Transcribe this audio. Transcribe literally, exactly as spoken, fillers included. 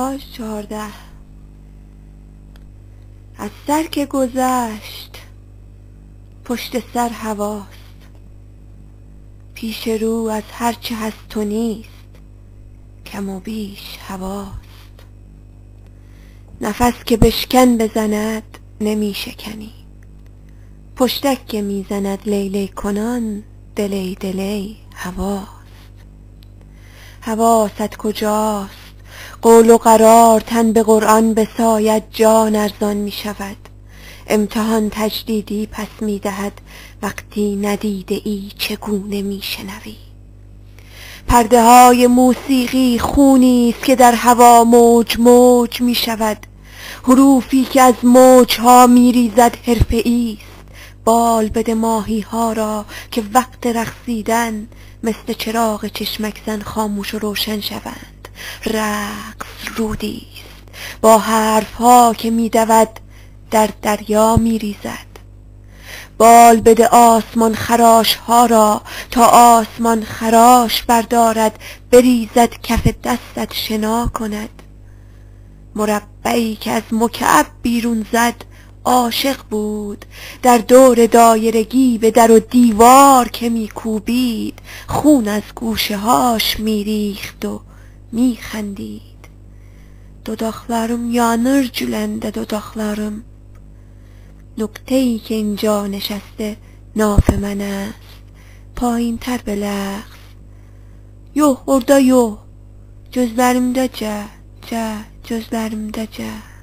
پاژ چهارده. از سر که گذشت پشت سر هواست، پیش رو از هرچه هست و نیست کم و بیش هواست. نفس که بشکن بزند نمی شکنی، پشتک که می زند لیلی کنان دلی دلی هواست. حواست کجاست؟ قول و قرار تن به قرآن بساید جان ارزان می شود. امتحان تجدیدی پس می دهد وقتی ندیده ای چگونه می شنوی. پرده های موسیقی خونی است که در هوا موج موج می شود. حروفی که از موج ها می ریزد حرفه‌ای است. بال بده ماهی ها را که وقت رقصیدن مثل چراغ چشمک زن خاموش و روشن شوند. رقص رودی است با حرف ها که می دود در دریا می ریزد. بال بده آسمان خراش ها را تا آسمان خراش بردارد بریزد کف دستت شنا کند. مربعی که از مکعب بیرون زد عاشق بود، در دور دایرگی به در و دیوار که می کوبید خون از گوشه هاش می ریخت و می خندید. dudaklarım yanır güləndə dudaklarım. نکته‌ای که اینجا نشسته ناف من است، پایین تر بلغز. Yox orada yox, gözlərimdəcə, cə, gözlərimdəcə.